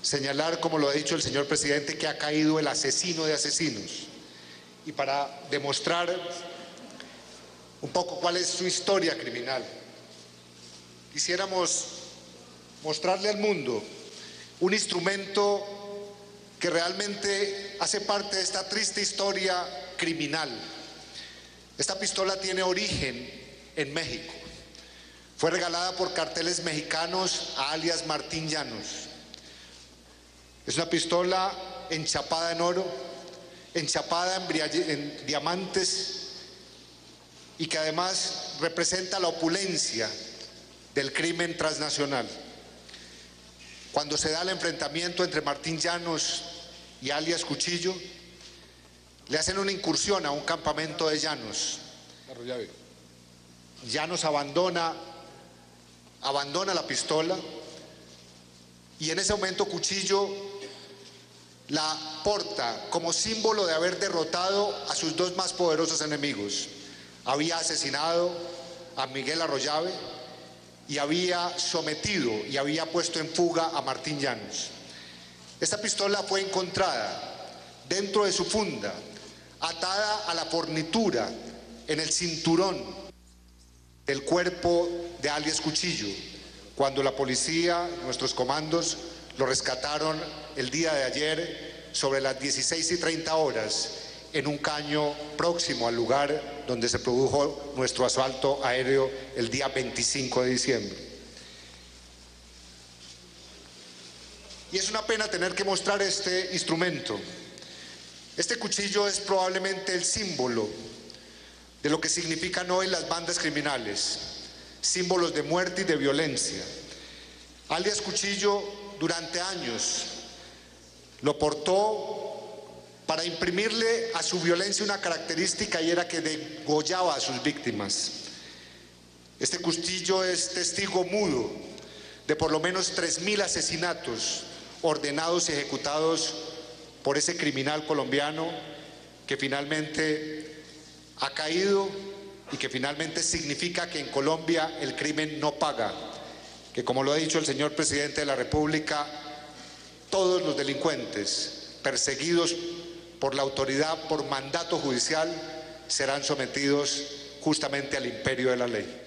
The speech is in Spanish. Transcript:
señalar, como lo ha dicho el señor presidente, que ha caído el asesino de asesinos, y para demostrar un poco cuál es su historia criminal. Quisiéramos mostrarle al mundo un instrumento que realmente hace parte de esta triste historia criminal. Esta pistola tiene origen en México. Fue regalada por carteles mexicanos a alias Martín Llanos. Es una pistola enchapada en oro, enchapada en diamantes, y que además representa la opulencia del crimen transnacional. Cuando se da el enfrentamiento entre Martín Llanos y alias Cuchillo, le hacen una incursión a un campamento de Llanos. Llanos abandona la pistola, y en ese momento Cuchillo la porta como símbolo de haber derrotado a sus dos más poderosos enemigos. Había asesinado a Miguel Arroyave y había sometido y había puesto en fuga a Martín Llanos. Esta pistola fue encontrada dentro de su funda, atada a la fornitura, en el cinturón del cuerpo de alias Cuchillo, cuando la policía, nuestros comandos, lo rescataron el día de ayer sobre las 16:30 horas en un caño próximo al lugar donde se produjo nuestro asalto aéreo el día 25 de diciembre. Y es una pena tener que mostrar este instrumento. Este cuchillo es probablemente el símbolo de lo que significan hoy las bandas criminales, símbolos de muerte y de violencia. Alias Cuchillo durante años lo portó para imprimirle a su violencia una característica, y era que degollaba a sus víctimas. Este cuchillo es testigo mudo de por lo menos 3.000 asesinatos ordenados y ejecutados por ese criminal colombiano que finalmente ha caído, y que finalmente significa que en Colombia el crimen no paga, que, como lo ha dicho el señor presidente de la República, todos los delincuentes perseguidos por la autoridad, por mandato judicial, serán sometidos justamente al imperio de la ley.